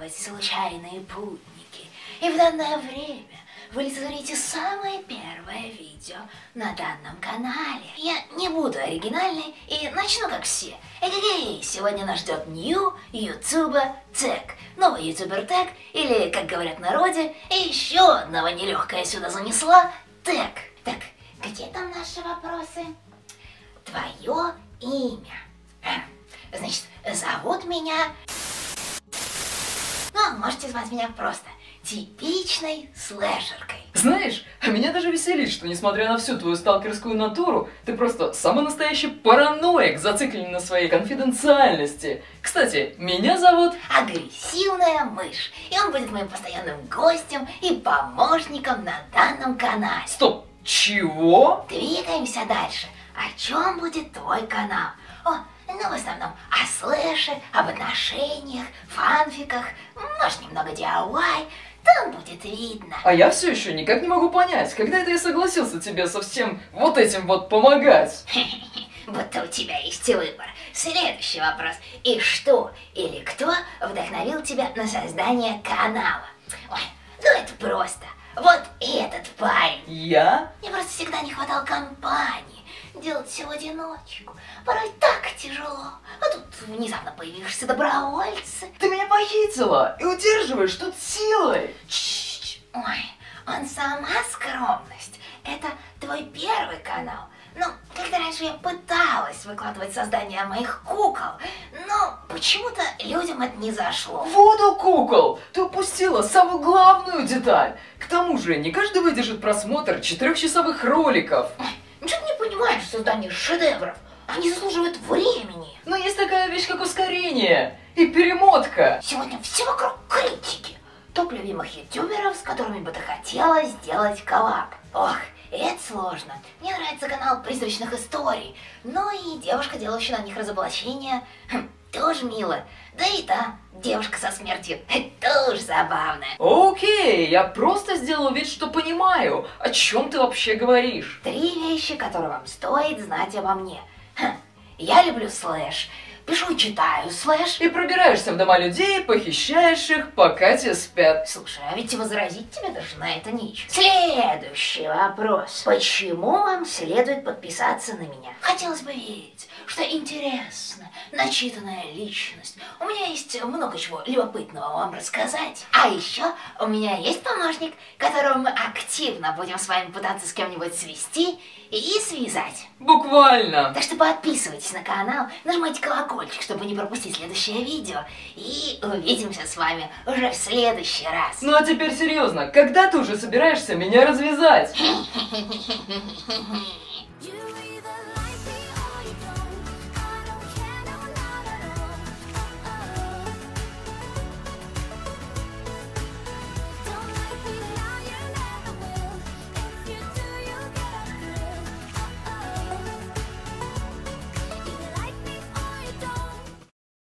пожаловать, случайные путники! И в данное время вы лицезрите самое первое видео на данном канале. Я не буду оригинальной и начну как все. Эгегей, сегодня нас ждет New YouTube Tag. Новый ютубер тег, или, как говорят в народе, еще одного нелегкая сюда занесла, тег. Так, где там наши вопросы? Твое имя. Значит, зовут меня... Ну, можете звать меня просто типичной слэшеркой. Знаешь, меня даже веселит, что несмотря на всю твою сталкерскую натуру, ты просто самый настоящий параноик, зацикленный на своей конфиденциальности. Кстати, меня зовут... Агрессивная мышь, и он будет моим постоянным гостем и помощником на данном канале. Стоп, чего? Двигаемся дальше. О чем будет твой канал? Ну, в основном о слэше, об отношениях, фанфиках, может, немного DIY, там будет видно. А я все еще никак не могу понять, когда это я согласился тебе со всем вот этим вот помогать. Будто у тебя есть выбор. Следующий вопрос. И что или кто вдохновил тебя на создание канала? Ой, ну это просто. Вот этот парень. Я? Мне просто всегда не хватало компании. Делать все в одиночку. Порой так тяжело. А тут внезапно появишься добровольцы. Ты меня похитила и удерживаешь тут силой. Ой, он сама скромность. Это твой первый канал. Ну, когда раньше я пыталась выкладывать создание моих кукол, но почему-то людям это не зашло. Воду кукол! Ты упустила самую главную деталь. К тому же, не каждый выдержит просмотр 4-часовых роликов. Ничего ты не понимаешь в создании шедевров. Они заслуживают времени. Но есть такая вещь, как ускорение и перемотка. Сегодня все вокруг критики. Топ любимых ютуберов, с которыми бы ты хотела сделать коллаб. Ох, это сложно. Мне нравится канал призрачных историй. Ну и девушка, делающая на них разоблачение, тоже мило. Да и та девушка со смертью, тоже забавная. Окей, я просто сделал вид, что понимаю, о чем ты вообще говоришь. 3 вещи, которые вам стоит знать обо мне. Я люблю слэш. Пишу и читаю слэш. И пробираешься в дома людей, похищаешь их, пока те спят. Слушай, а ведь и возразить тебе даже на это нечего. Следующий вопрос. Почему вам следует подписаться на меня? Хотелось бы верить, что интересная, начитанная личность. У меня есть много чего любопытного вам рассказать. А еще у меня есть помощник, которого мы активно будем с вами пытаться с кем-нибудь свести и связать. Буквально. Так что подписывайтесь на канал, нажимайте колокольчик, чтобы не пропустить следующее видео. И увидимся с вами уже в следующий раз. Ну а теперь серьезно, когда ты уже собираешься меня развязать?